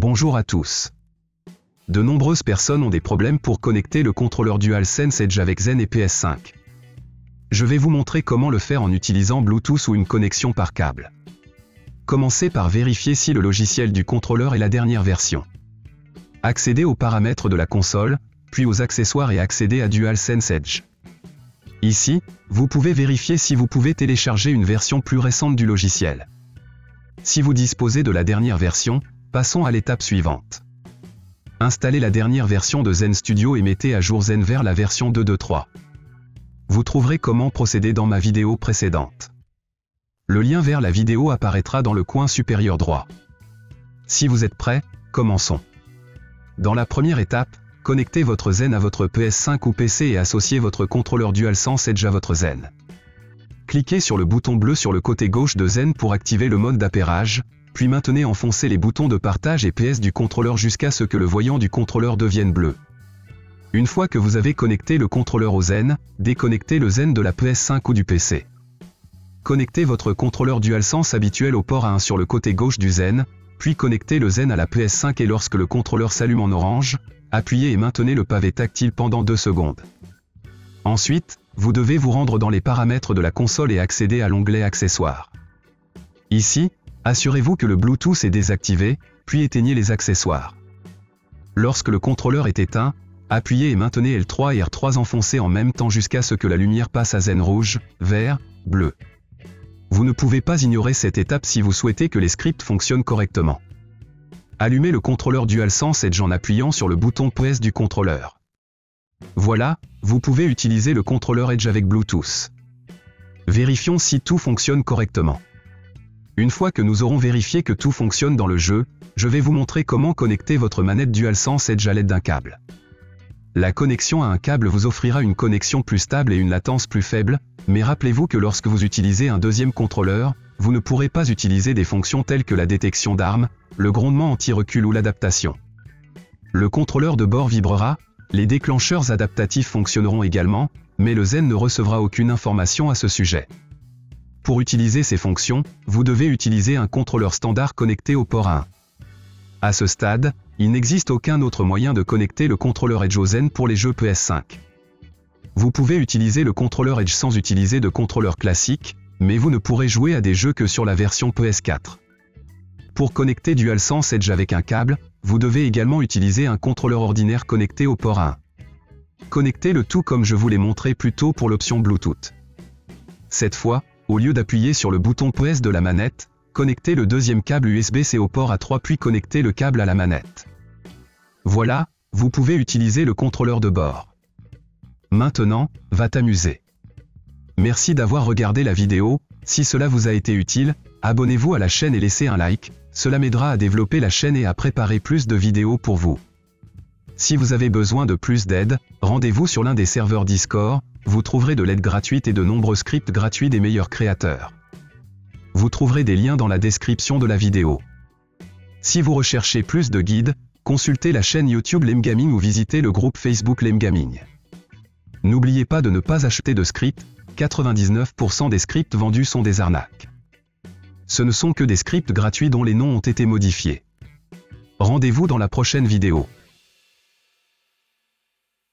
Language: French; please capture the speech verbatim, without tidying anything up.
Bonjour à tous. De nombreuses personnes ont des problèmes pour connecter le contrôleur DualSense Edge avec Zen et P S cinq. Je vais vous montrer comment le faire en utilisant Bluetooth ou une connexion par câble. Commencez par vérifier si le logiciel du contrôleur est la dernière version. Accédez aux paramètres de la console, puis aux accessoires et accédez à DualSense Edge. Ici, vous pouvez vérifier si vous pouvez télécharger une version plus récente du logiciel. Si vous disposez de la dernière version, passons à l'étape suivante. Installez la dernière version de Zen Studio et mettez à jour Zen vers la version deux point deux point trois. Vous trouverez comment procéder dans ma vidéo précédente. Le lien vers la vidéo apparaîtra dans le coin supérieur droit. Si vous êtes prêts, commençons. Dans la première étape, connectez votre Zen à votre P S cinq ou P C et associez votre contrôleur DualSense Edge à votre Zen. Cliquez sur le bouton bleu sur le côté gauche de Zen pour activer le mode d'appairage, puis maintenez enfoncé les boutons de partage et P S du contrôleur jusqu'à ce que le voyant du contrôleur devienne bleu. Une fois que vous avez connecté le contrôleur au Zen, déconnectez le Zen de la P S cinq ou du P C. Connectez votre contrôleur DualSense habituel au port un sur le côté gauche du Zen, puis connectez le Zen à la P S cinq et lorsque le contrôleur s'allume en orange, appuyez et maintenez le pavé tactile pendant deux secondes. Ensuite, vous devez vous rendre dans les paramètres de la console et accéder à l'onglet Accessoires. Ici, assurez-vous que le Bluetooth est désactivé, puis éteignez les accessoires. Lorsque le contrôleur est éteint, appuyez et maintenez L trois et R trois enfoncés en même temps jusqu'à ce que la lumière passe à Zen rouge, vert, bleu. Vous ne pouvez pas ignorer cette étape si vous souhaitez que les scripts fonctionnent correctement. Allumez le contrôleur DualSense Edge en appuyant sur le bouton P S du contrôleur. Voilà, vous pouvez utiliser le contrôleur Edge avec Bluetooth. Vérifions si tout fonctionne correctement. Une fois que nous aurons vérifié que tout fonctionne dans le jeu, je vais vous montrer comment connecter votre manette DualSense Edge à l'aide d'un câble. La connexion à un câble vous offrira une connexion plus stable et une latence plus faible, mais rappelez-vous que lorsque vous utilisez un deuxième contrôleur, vous ne pourrez pas utiliser des fonctions telles que la détection d'armes, le grondement anti-recul ou l'adaptation. Le contrôleur de bord vibrera, les déclencheurs adaptatifs fonctionneront également, mais le Zen ne recevra aucune information à ce sujet. Pour utiliser ces fonctions, vous devez utiliser un contrôleur standard connecté au port un. À ce stade, il n'existe aucun autre moyen de connecter le contrôleur Edge au Zen pour les jeux P S cinq. Vous pouvez utiliser le contrôleur Edge sans utiliser de contrôleur classique, mais vous ne pourrez jouer à des jeux que sur la version P S quatre. Pour connecter DualSense Edge avec un câble, vous devez également utiliser un contrôleur ordinaire connecté au port un. Connectez le tout comme je vous l'ai montré plus tôt pour l'option Bluetooth. Cette fois, au lieu d'appuyer sur le bouton P S de la manette, connectez le deuxième câble U S B C au port A trois puis connectez le câble à la manette. Voilà, vous pouvez utiliser le contrôleur de bord. Maintenant, va t'amuser. Merci d'avoir regardé la vidéo, si cela vous a été utile, abonnez-vous à la chaîne et laissez un like, cela m'aidera à développer la chaîne et à préparer plus de vidéos pour vous. Si vous avez besoin de plus d'aide, rendez-vous sur l'un des serveurs Discord, vous trouverez de l'aide gratuite et de nombreux scripts gratuits des meilleurs créateurs. Vous trouverez des liens dans la description de la vidéo. Si vous recherchez plus de guides, consultez la chaîne YouTube Lemgaming ou visitez le groupe Facebook Lemgaming. N'oubliez pas de ne pas acheter de scripts, quatre-vingt-dix-neuf pour cent des scripts vendus sont des arnaques. Ce ne sont que des scripts gratuits dont les noms ont été modifiés. Rendez-vous dans la prochaine vidéo.